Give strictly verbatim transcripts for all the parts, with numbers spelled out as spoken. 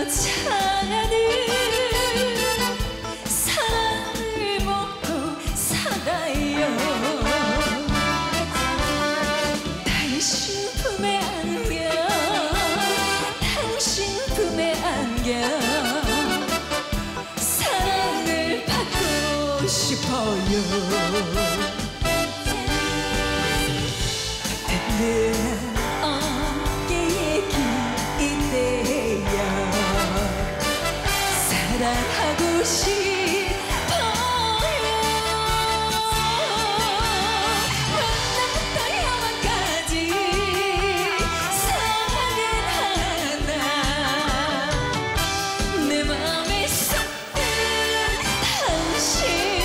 여자는 사랑을 먹고 살아요. 당신 품에 안겨, 당신 품에 안겨 사랑을 받고 싶어요. 든든한 어깨에 기대어 사랑하고 싶어요. 옛날부터 영원까지 사랑은 하나 내 맘에 쏙든 당신.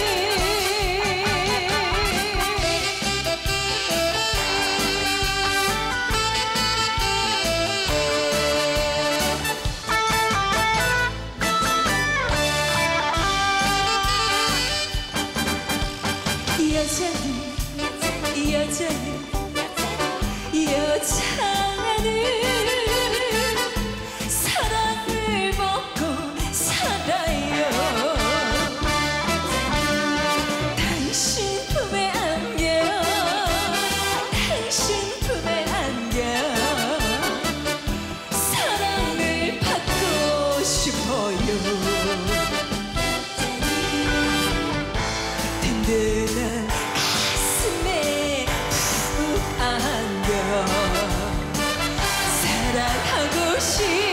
여자는 여자는 여자는 사랑을 먹고 살아요. 당신 품에 안겨, 당신 품에 안겨 사랑을 받고 싶어요. 든든한 가슴에 푹 안겨 사랑하고 싶어요.